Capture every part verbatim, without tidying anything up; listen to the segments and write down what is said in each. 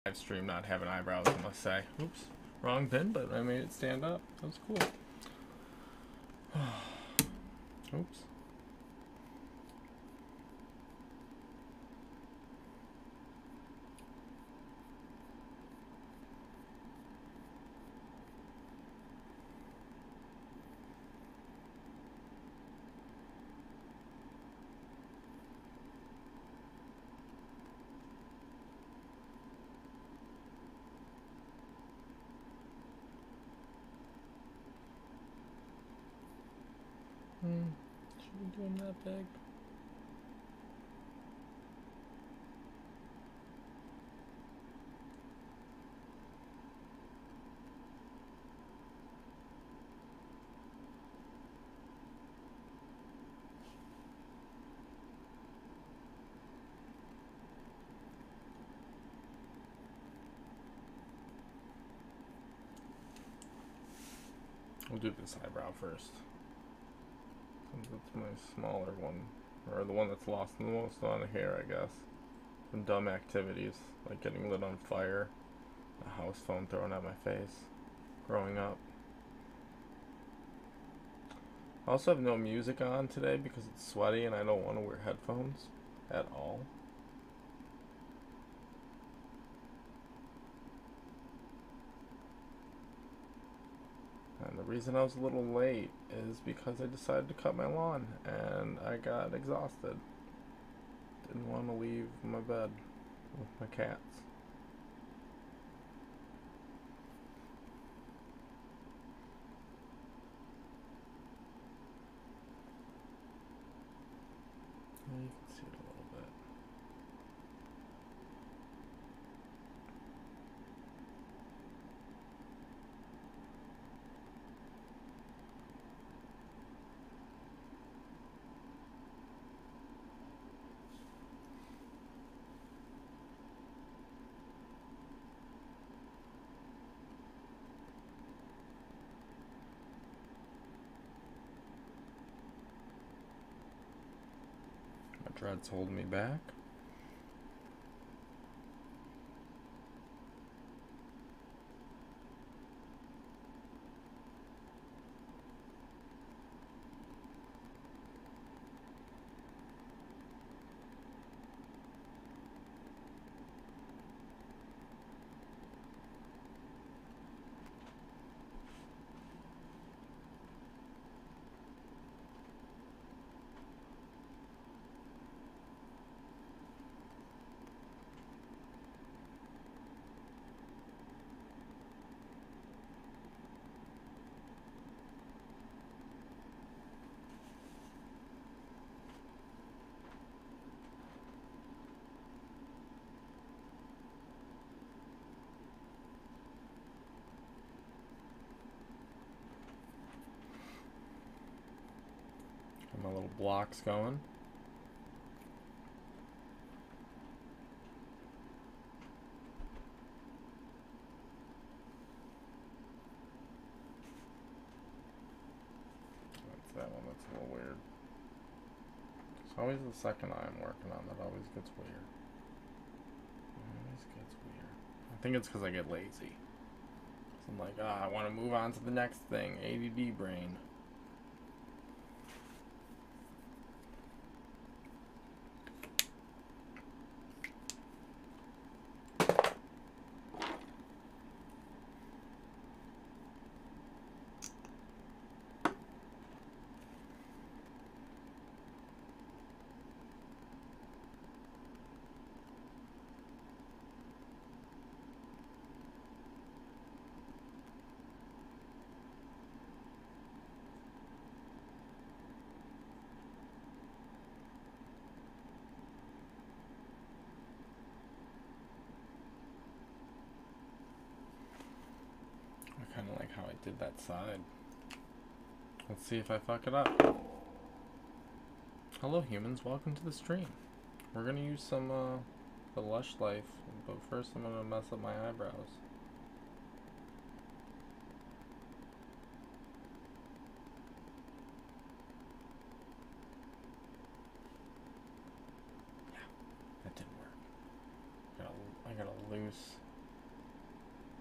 live stream not having eyebrows, I must say. Oops, wrong pin, but I made it stand up. That was cool. Oops. Hmm. Should we do him that big? We'll do this eyebrow first. That's my smaller one, or the one that's lost the most on hair, I guess. From dumb activities, like getting lit on fire, a house phone thrown at my face, growing up. I also have no music on today because it's sweaty and I don't want to wear headphones at all. And the reason I was a little late is because I decided to cut my lawn and I got exhausted. Didn't want to leave my bed with my cats. You can see it a little bit. My dreads hold me back. Got my little blocks going. That's that one that's a little weird. It's always the second eye I'm working on that always gets weird. Always gets weird. I think it's because I get lazy. So I'm like, ah, I want to move on to the next thing. A D D brain. I kind of like how I did that side. Let's see if I fuck it up. Hello humans, welcome to the stream. We're gonna use some uh, the Lush Life, but first I'm gonna mess up my eyebrows. Yeah, that didn't work. I got a, I got a loose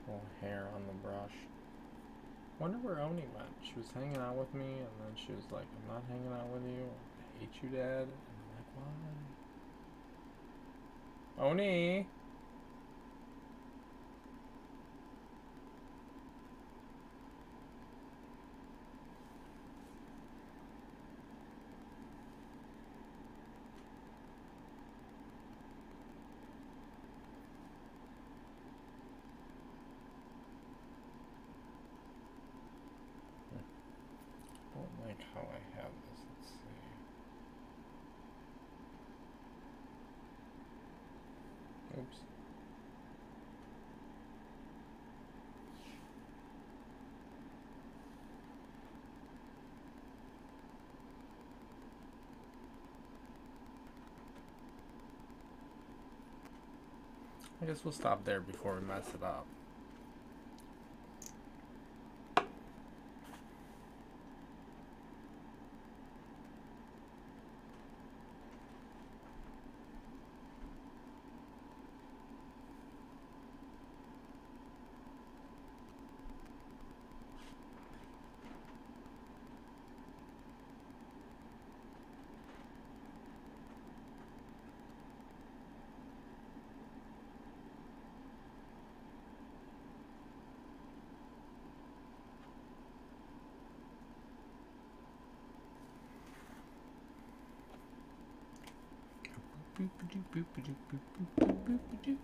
Little hair on the brush. Wonder where Oni went. She was hanging out with me, and then she was like, I'm not hanging out with you. I hate you, Dad. And I'm like, why? Oni! I don't like how I have this. Let's see. Oops. I guess we'll stop there before we mess it up. Boop, boop, boop, boop, boop, boop, boop, boop, boop.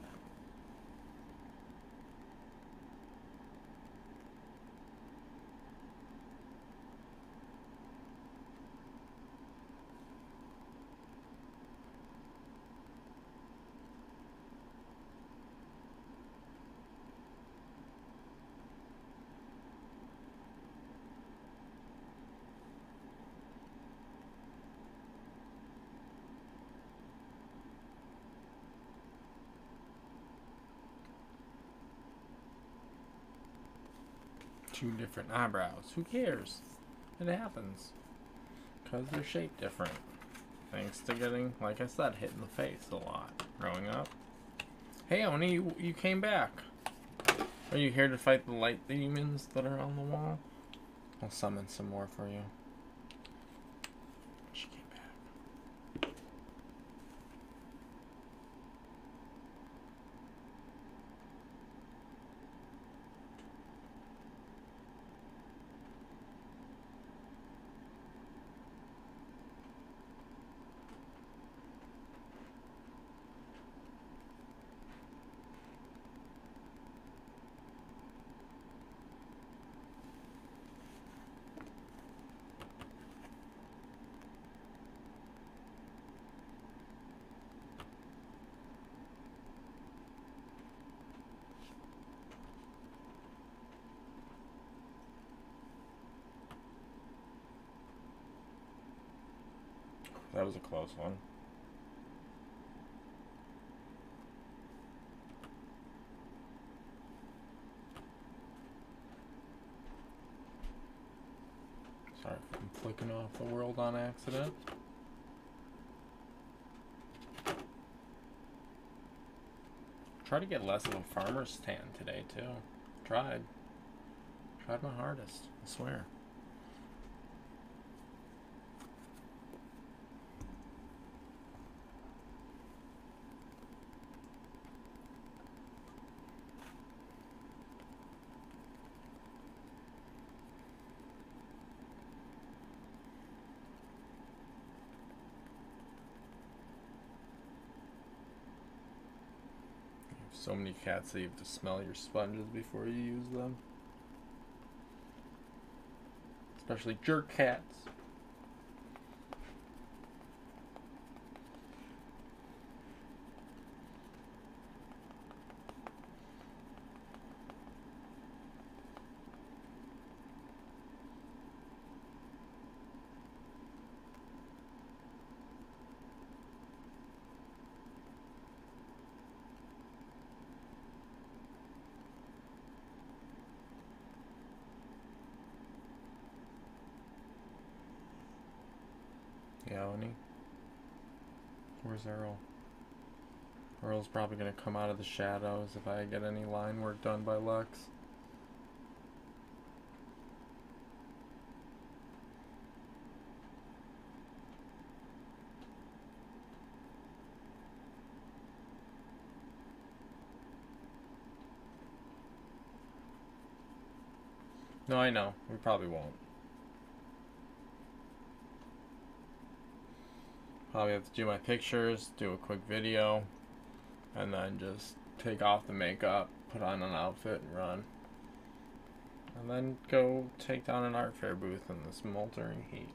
Two different eyebrows. Who cares? It happens. Because they're shaped different. Thanks to getting, like I said, hit in the face a lot growing up. Hey Oni, you, you came back. Are you here to fight the light demons that are on the wall? I'll summon some more for you. She came back. That was a close one. Sorry if I'm flicking off the world on accident. Try to get less of a farmer's tan today too. Tried. Tried my hardest, I swear. So many cats that you have to smell your sponges before you use them. Especially jerk cats. Yeah, Oni. Where's Earl? Earl's probably going to come out of the shadows if I get any line work done by Lux. No, I know. We probably won't. Probably have to do my pictures, do a quick video, and then just take off the makeup, put on an outfit, and run. And then go take down an art fair booth in the smoldering heat.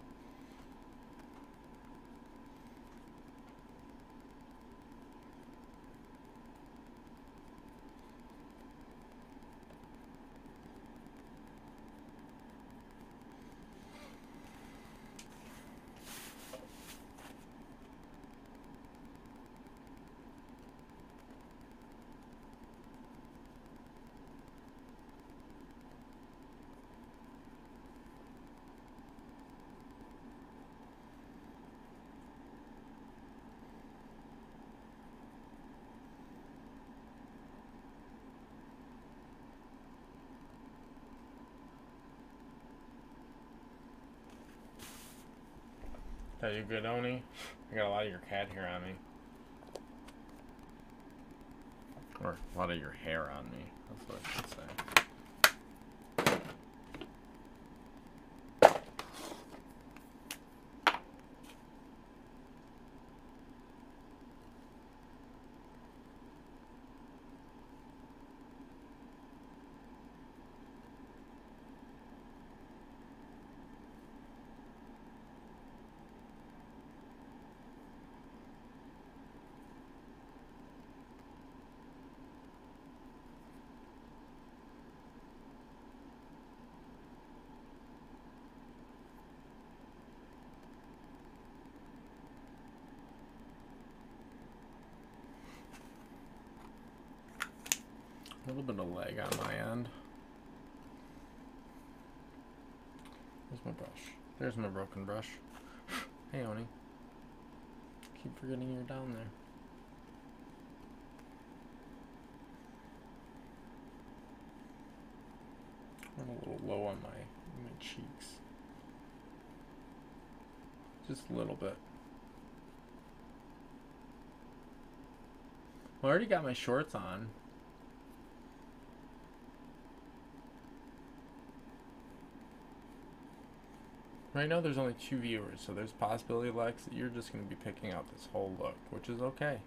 Are you good, Oni? I got a lot of your cat hair on me. Or a lot of your hair on me. That's what I should say. A little bit of leg on my end. There's my brush. There's my broken brush. Hey, Oni. Keep forgetting you're down there. I'm a little low on my, my cheeks. Just a little bit. I already got my shorts on. Right now there's only two viewers, so there's a possibility, Lex, that you're just going to be picking out this whole look, which is okay.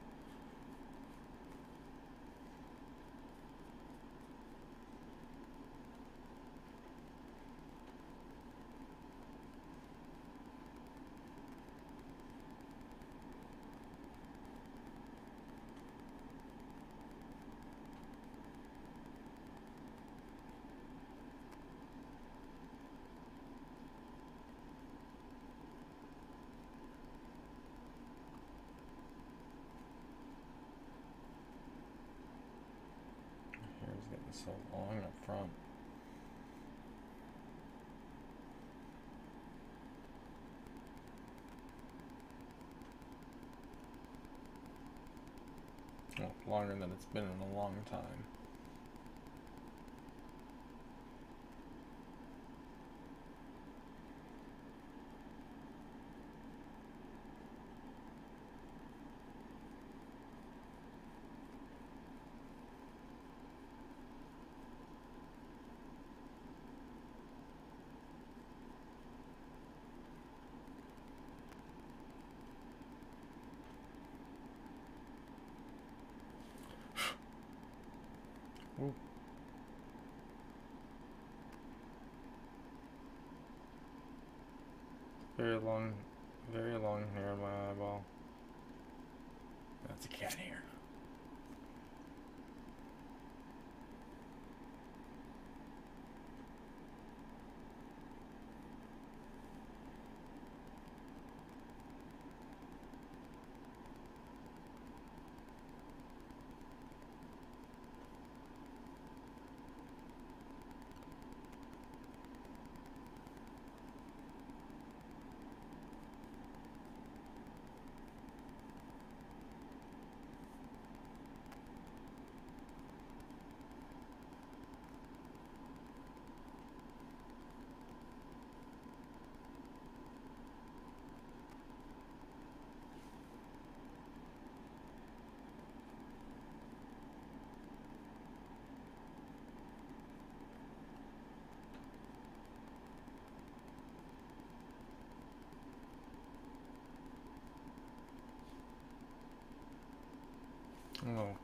So long up front. Well, longer than it's been in a long time. Ooh. Very long, very long hair on my eyeball. That's a cat hair.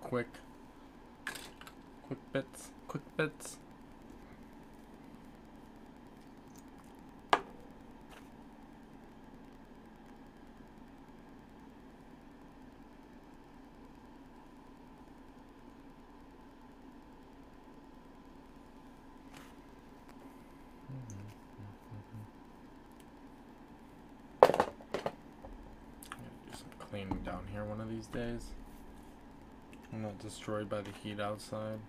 quick, quick bits, quick bits. Cleaning down here one of these days. I'm not destroyed by the heat outside.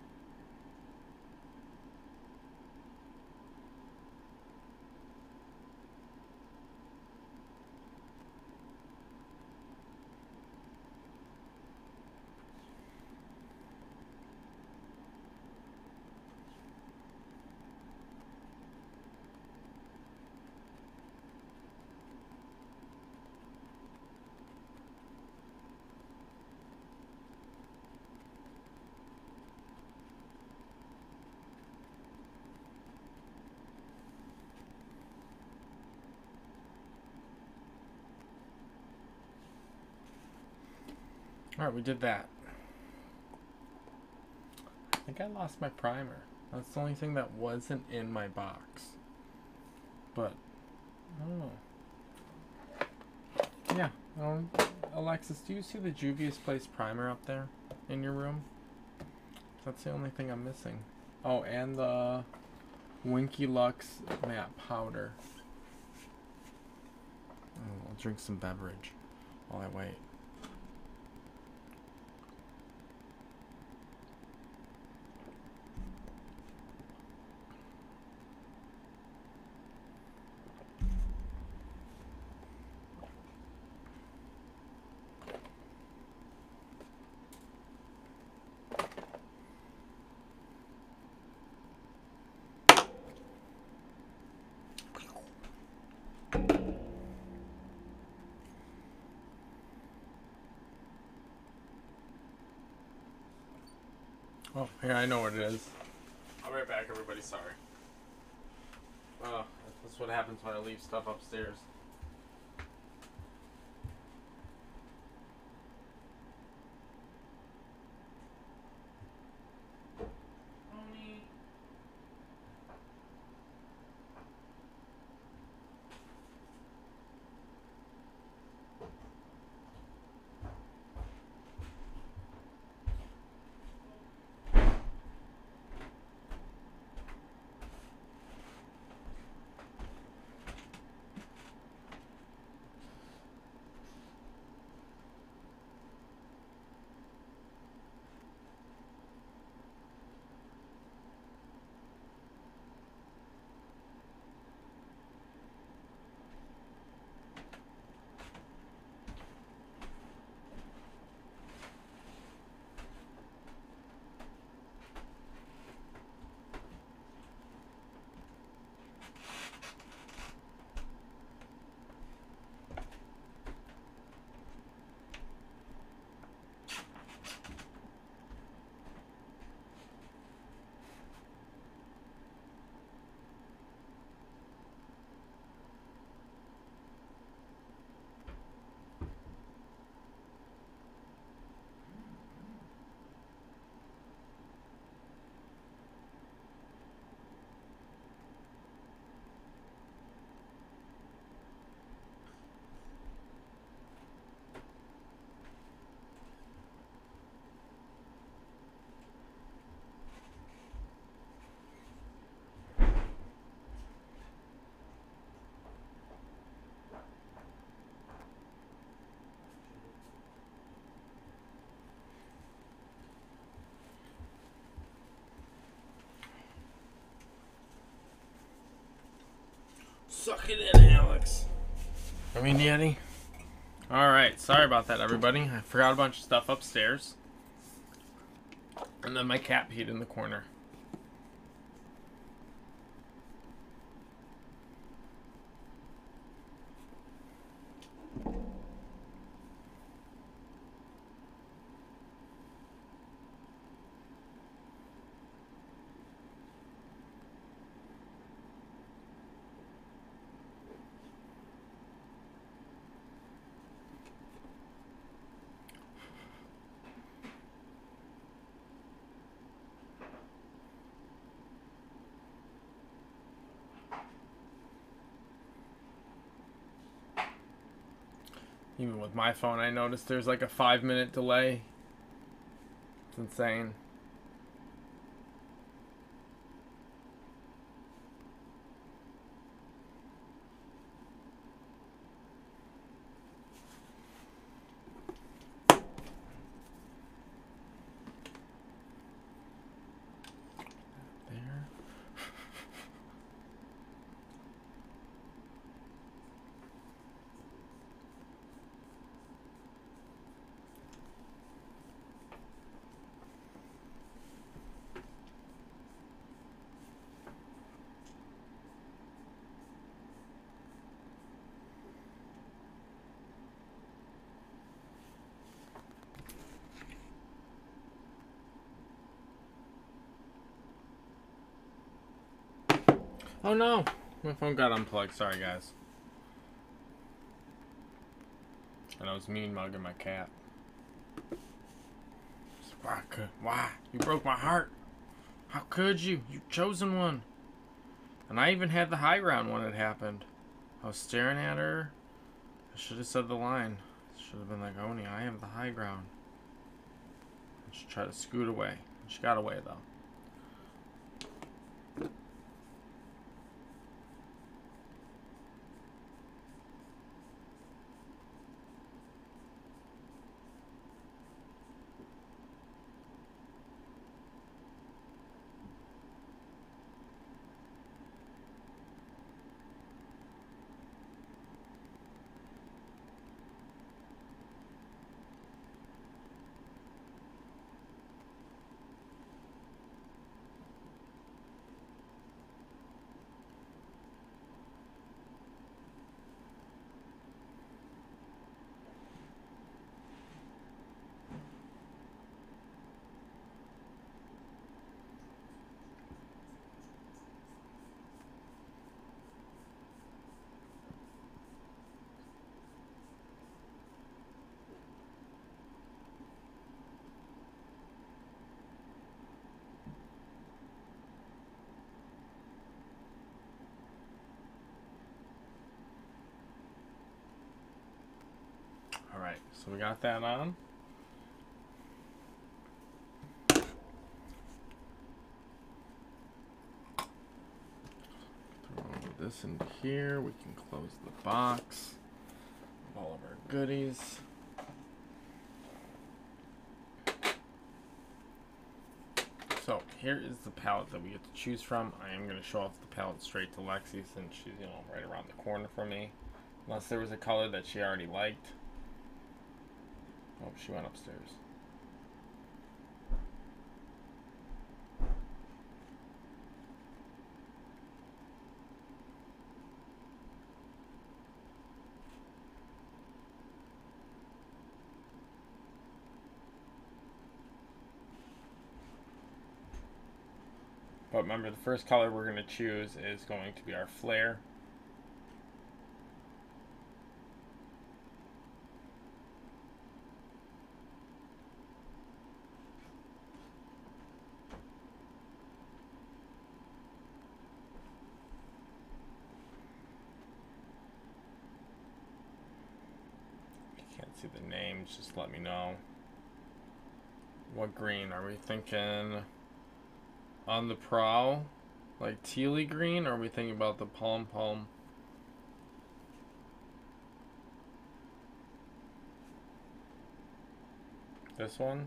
Alright, we did that. I think I lost my primer. That's the only thing that wasn't in my box. But, I don't know. Yeah, I don't, Alexis, do you see the Juvia's Place primer up there in your room? That's the only thing I'm missing. Oh, and the Winky Lux matte powder. Oh, I'll drink some beverage while I wait. Oh, here, I know what it is. I'll be right back, everybody. Sorry. Oh, that's what happens when I leave stuff upstairs. Suck it in, Alex. I mean, Yeti. Alright, sorry about that, everybody. I forgot a bunch of stuff upstairs. And then my cat peed in the corner. Even with my phone, I noticed there's like a five minute delay. It's insane. Oh no! My phone got unplugged. Sorry, guys. And I was mean mugging my cat. Why? Why? You broke my heart. How could you? You chosen one. And I even had the high ground when it happened. I was staring at her. I should have said the line. Should have been like, Oni, I have the high ground. And she tried to scoot away. She got away though. Alright, so we got that on. Throw this into here. We can close the box of all of our goodies. So here is the palette that we get to choose from. I am going to show off the palette straight to Lexi since she's, you know, right around the corner from me. Unless there was a color that she already liked. Oh, she went upstairs. But remember, the first color we're going to choose is going to be our flare. See the names, just let me know. What green are we thinking? On the prow, like tealy green, or are we thinking about the palm palm? This one?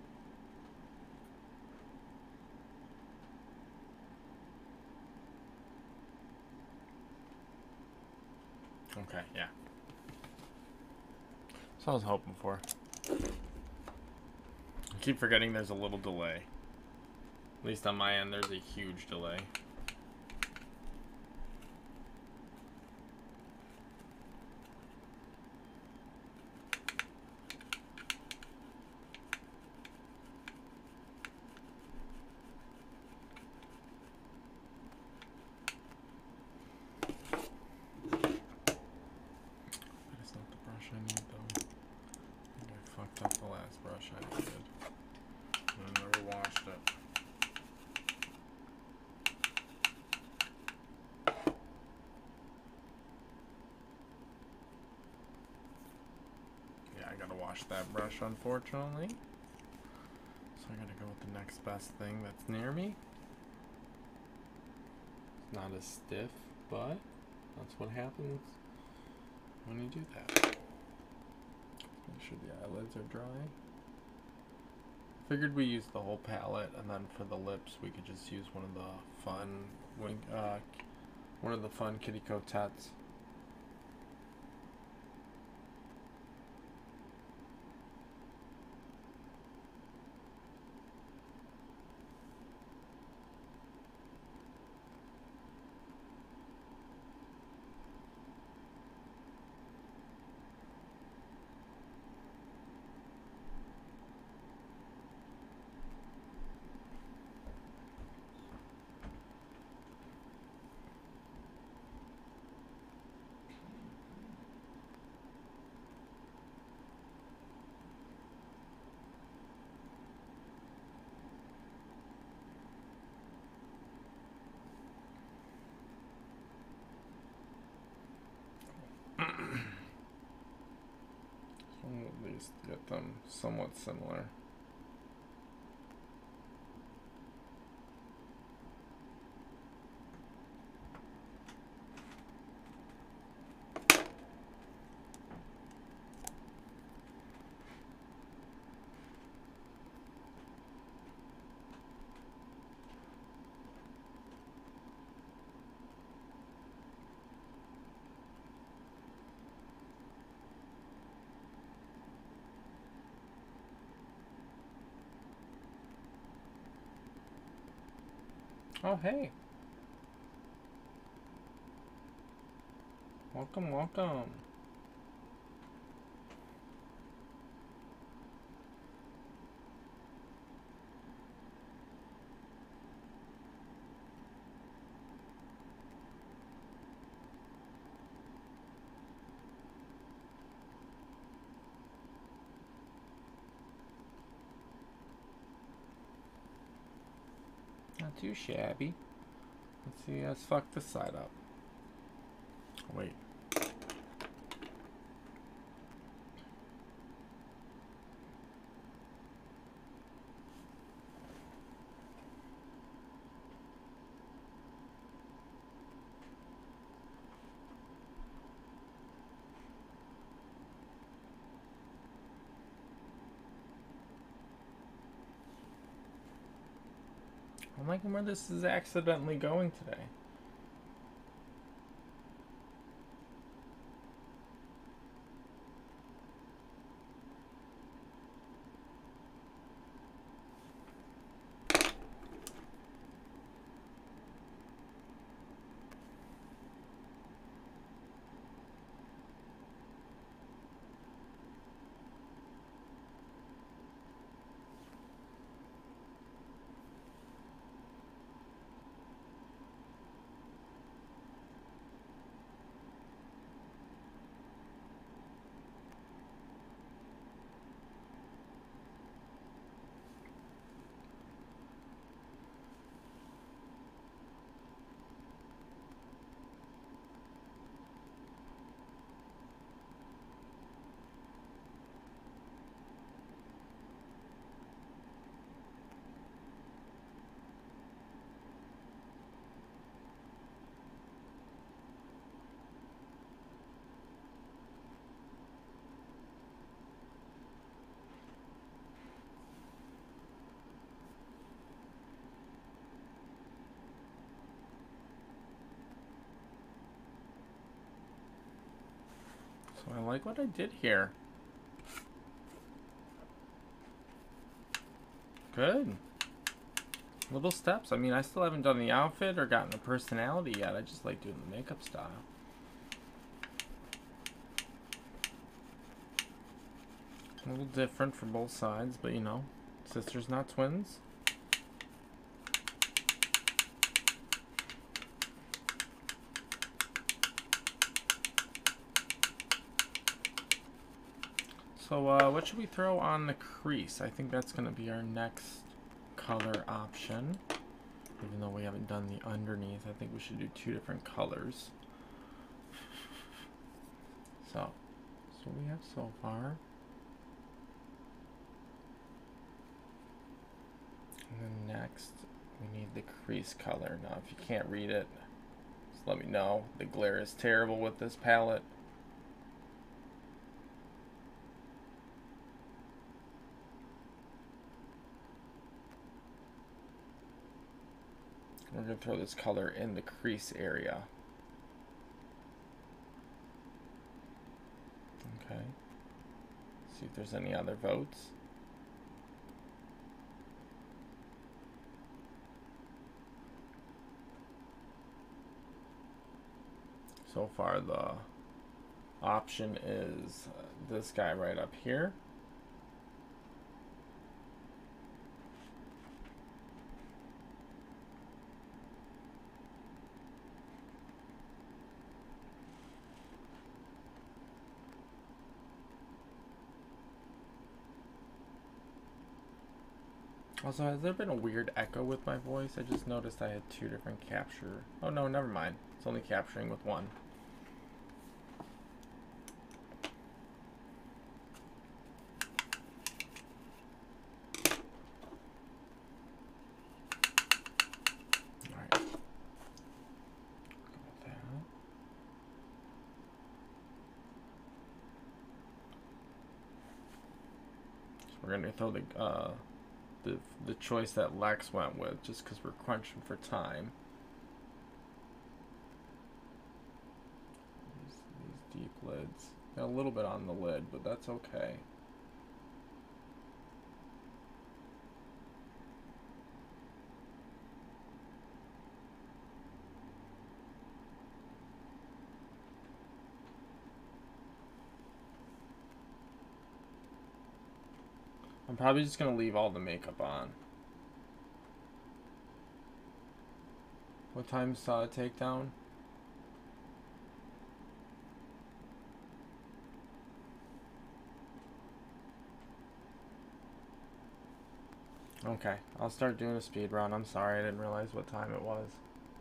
Okay, yeah. That's what I was hoping for. I keep forgetting there's a little delay. At least on my end, there's a huge delay. wash that brush, unfortunately. So I'm gonna go with the next best thing that's near me. It's not as stiff, but that's what happens when you do that. Make sure the eyelids are dry. Figured we use the whole palette, and then for the lips we could just use one of the fun wing, uh, one of the fun Kitty Cotets. At least get them somewhat similar. Oh, hey. Welcome, welcome. Not too shabby. Let's see, let's fuck this side up. Wait. I'm liking where this is accidentally going today. So I like what I did here. Good. Little steps. I mean, I still haven't done the outfit or gotten the personality yet. I just like doing the makeup style. A little different for both sides, but you know, sisters not twins. So uh, what should we throw on the crease? I think that's going to be our next color option. Even though we haven't done the underneath, I think we should do two different colors. So, so we have so far. then next, we need the crease color. Now, if you can't read it, just let me know. The glare is terrible with this palette. We're going to throw this color in the crease area. Okay. See if there's any other votes. So far, the option is this guy right up here. Also, has there been a weird echo with my voice? I just noticed I had two different capture. Oh no, never mind. It's only capturing with one. Alright. Go with that. So we're gonna throw the uh the the choice that Lex went with, just because we're crunching for time. These, these deep lids. Got a little bit on the lid, but that's okay. I'm probably just gonna leave all the makeup on. What time's uh, takedown? Okay, I'll start doing a speed run. I'm sorry, I didn't realize what time it was.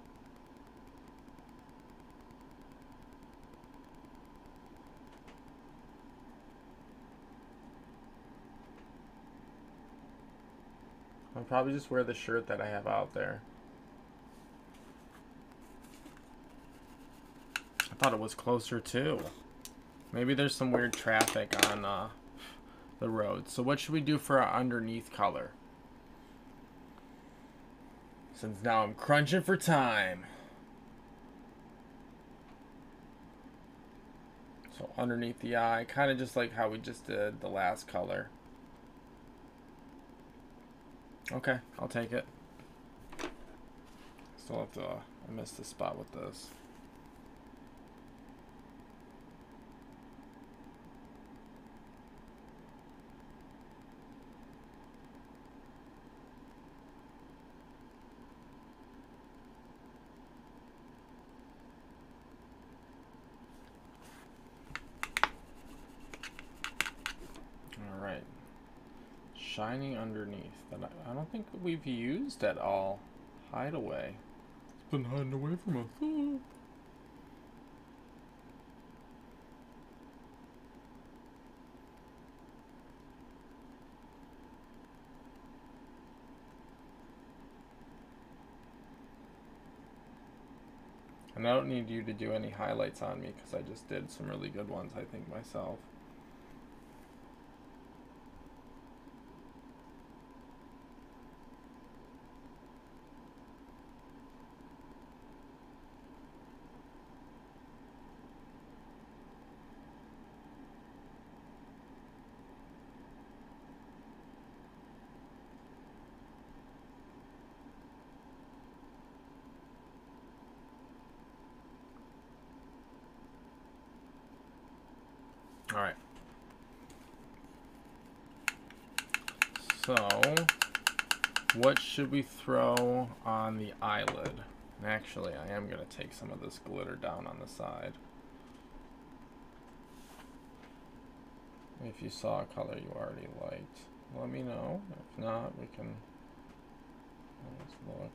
I'll probably just wear the shirt that I have out there. I thought it was closer too. Maybe there's some weird traffic on uh, the road. So what should we do for our underneath color? Since now I'm crunching for time. So underneath the eye, kind of just like how we just did the last color. Okay, I'll take it. Still have to, uh, I missed the spot with this. All right. Shining underneath that I, I don't think we've used at all. Hideaway. It's been hiding away from us. Oh. And I don't need you to do any highlights on me because I just did some really good ones, I think, myself. All right. So, what should we throw on the eyelid? And actually, I am going to take some of this glitter down on the side. If you saw a color you already liked, let me know. If not, we can let's look.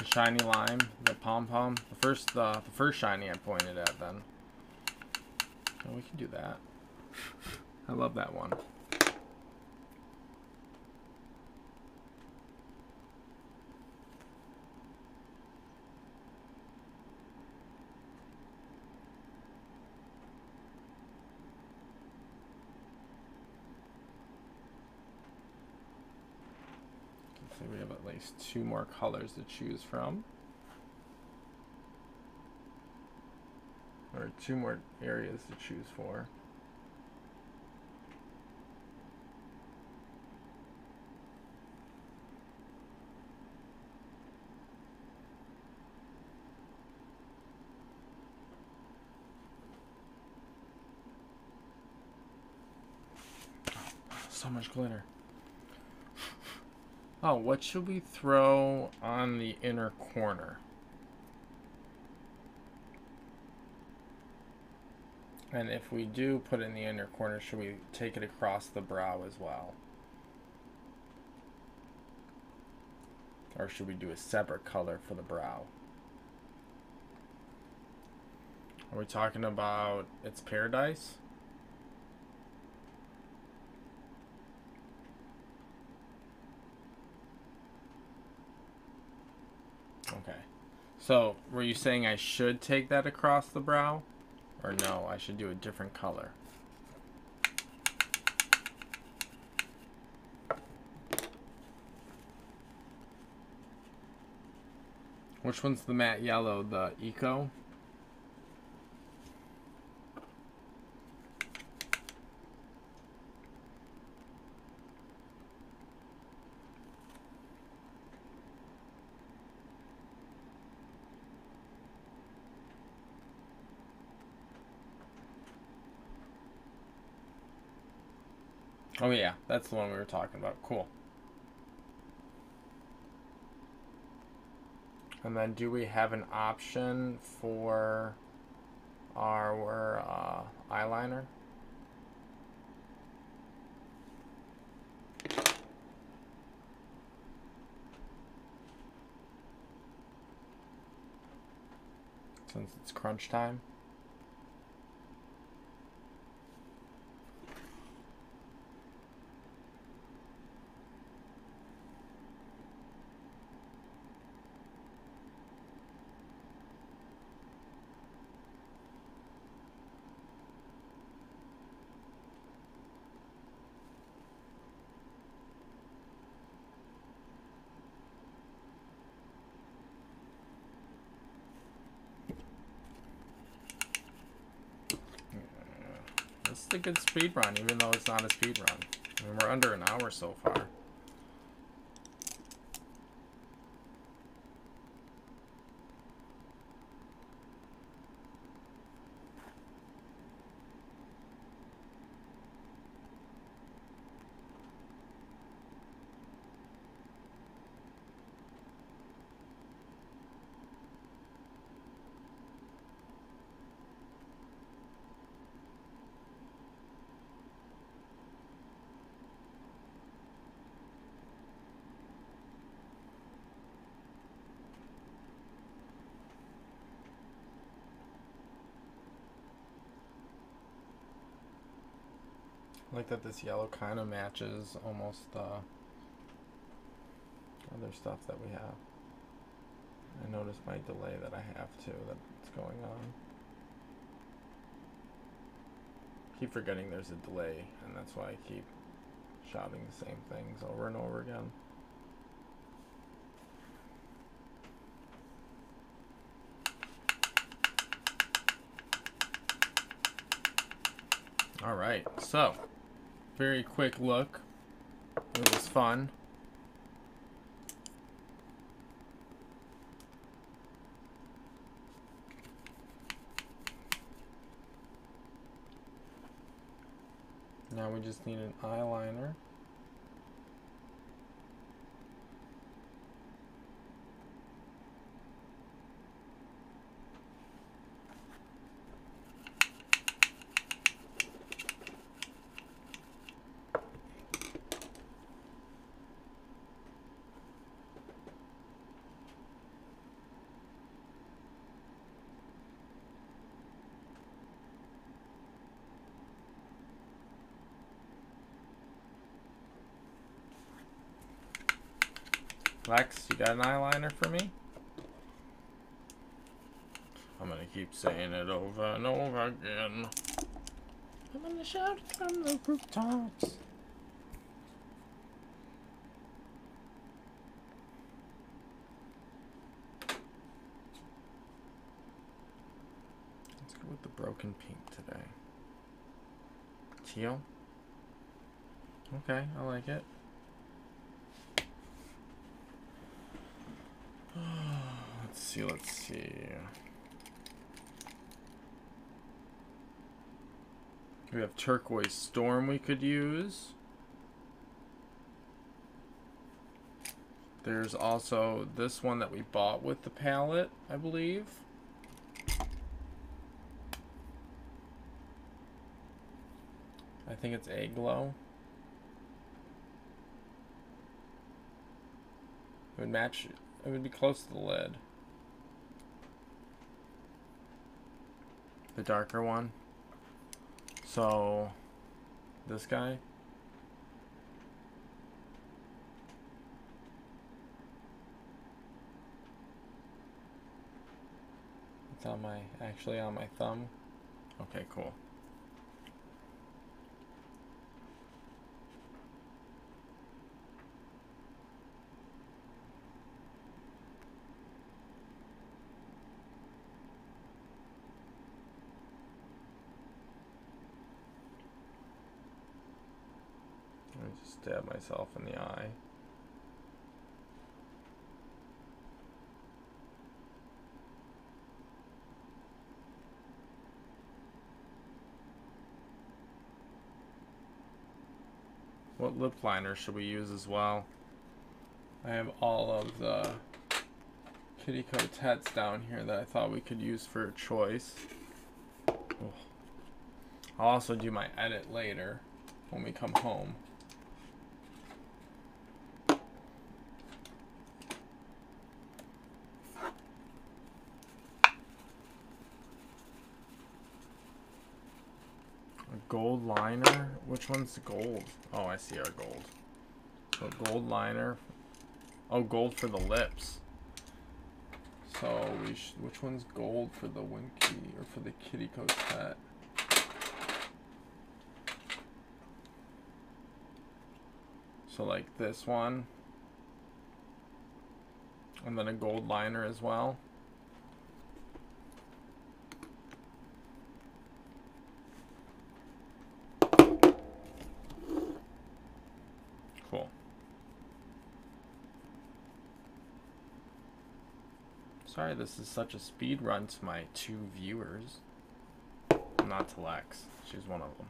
shiny lime, the pom-pom. The first, uh, the first shiny I pointed at then. Oh, we can do that. I love that one. So we have at least two more colors to choose from. Or two more areas to choose for. So much glitter. Oh, what should we throw on the inner corner? And if we do put it in the inner corner, should we take it across the brow as well? Or should we do a separate color for the brow? Are we talking about It's Paradise? Okay. So, were you saying I should take that across the brow? Or no, I should do a different color? Which one's the matte yellow? The Eco? Oh yeah, that's the one we were talking about. Cool. And then do we have an option for our uh, eyeliner? Since it's crunch time. This is a good speed run, even though it's not a speed run. I mean, we're under an hour so far. I like that this yellow kind of matches almost the uh, other stuff that we have. I noticed my delay that I have too, that's going on. I keep forgetting there's a delay, and that's why I keep shouting the same things over and over again. All right, so very quick look. It was fun. Now we just need an eyeliner. Lex, you got an eyeliner for me? I'm gonna keep saying it over and over again. I'm gonna shout it from the rooftops. Let's go with the broken pink today. Teal? Okay, I like it. Let's see, let's see. We have Turquoise Storm we could use. There's also this one that we bought with the palette, I believe. I think it's Aglow. It would match, it would be close to the lid. The darker one. So, this guy. It's on my, actually on my thumb. Okay, cool. Let me just stab myself in the eye. What lip liner should we use as well? I have all of the Kitty Cotettes down here that I thought we could use for a choice. Oh. I'll also do my edit later when we come home. Gold liner? Which one's the gold? Oh, I see our gold. So gold liner. Oh, gold for the lips. So we sh which one's gold for the Winky or for the Kitty Cotette? So like this one. And then a gold liner as well. Cool. Sorry this is such a speed run to my two viewers. Not to Lex. She's one of them.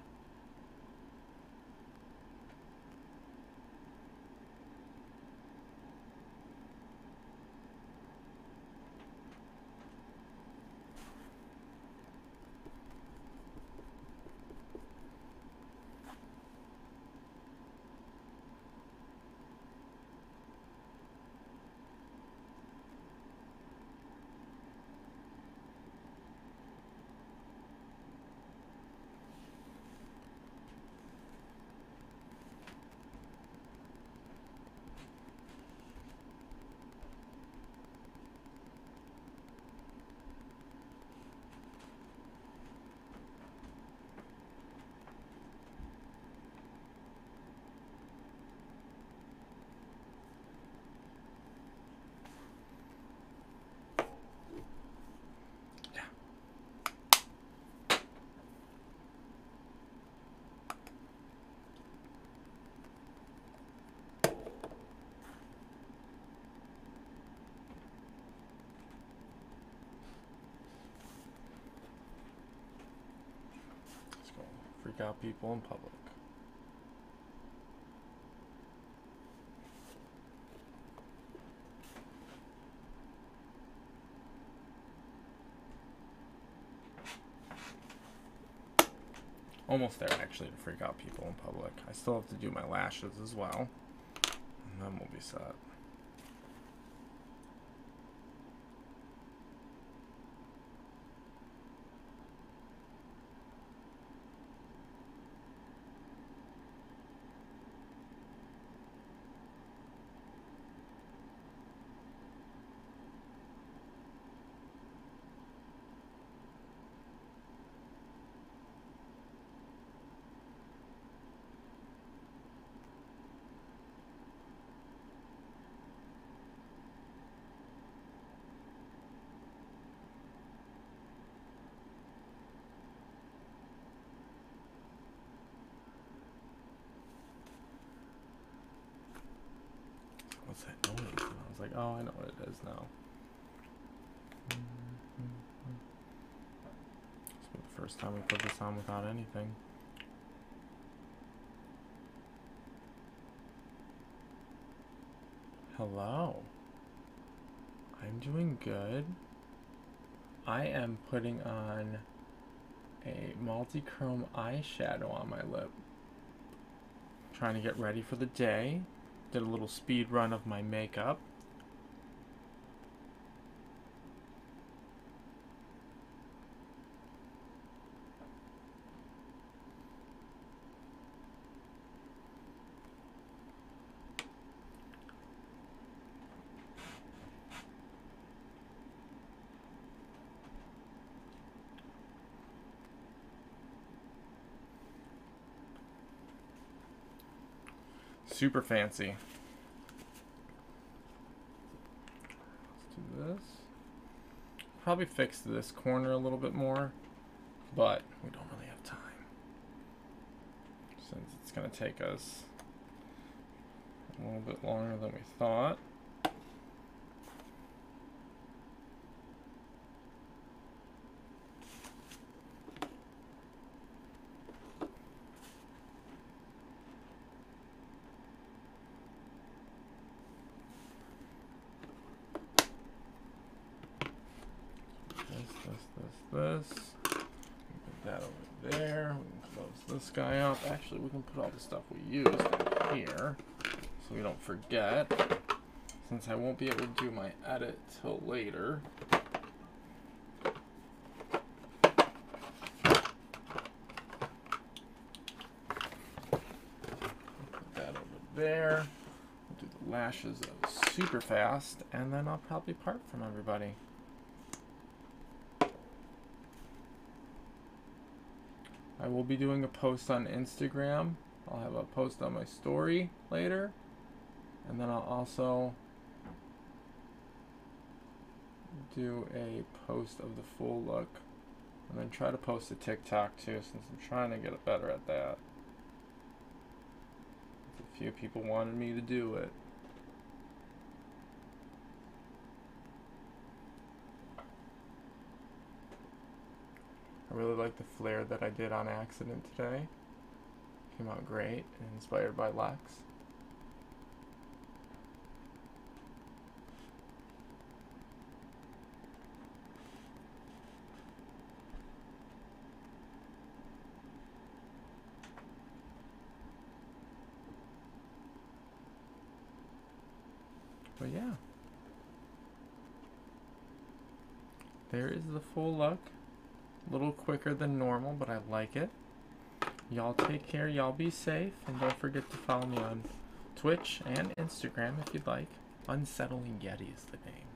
Freak out people in public. Almost there actually to freak out people in public. I still have to do my lashes as well. And then we'll be set. like, oh, I know what it is now. This will be the first time we put this on without anything. Hello. I'm doing good. I am putting on a multi-chrome eyeshadow on my lip. Trying to get ready for the day. Did a little speed run of my makeup. Super fancy. Let's do this. Probably fix this corner a little bit more, but we don't really have time since it's going to take us a little bit longer than we thought. This, put that over there. We can close this guy up. Actually, we can put all the stuff we used in here so we don't forget. Since I won't be able to do my edit till later. Put that over there. We'll do the lashes super fast, and then I'll probably part from everybody. I will be doing a post on Instagram. I'll have a post on my story later. And then I'll also do a post of the full look. And then try to post a TikTok too, since I'm trying to get better at that. A few people wanted me to do it. I really like the flare that I did on accident today. Came out great, inspired by Lex. But yeah. There is the full look. A little quicker than normal, but I like it. Y'all take care, y'all be safe, and don't forget to follow me on Twitch and Instagram if you'd like. Unsettling Yeti is the name.